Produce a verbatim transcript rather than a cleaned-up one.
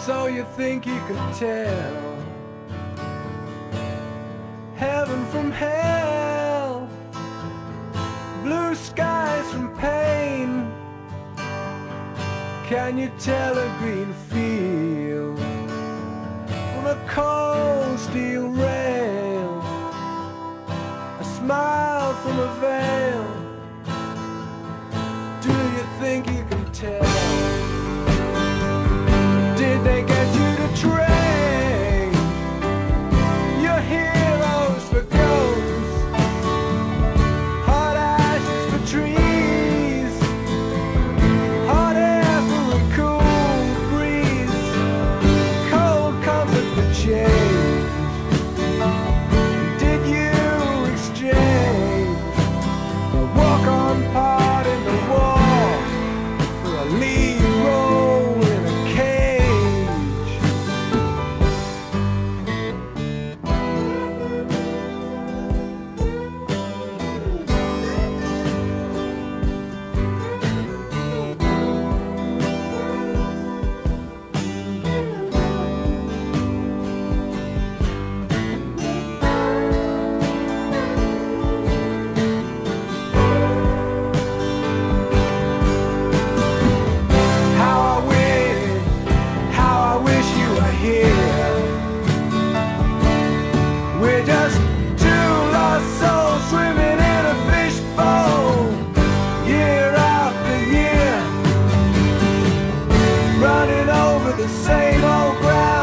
So you think you could tell heaven from hell, blue skies from pain? Can you tell a green field from a cold steel rail, a smile from a veil? Do you think you can tell? Did they get you to train your heroes for ghosts, hot ashes for trees, hot air for a cool breeze, cold comfort for change? Did you exchange a walk-on part in the wall for a lead role in a cage? How I wish, how I wish you were here. We're just two lost souls swimming in a fishbowl, year after year, running over the same old ground.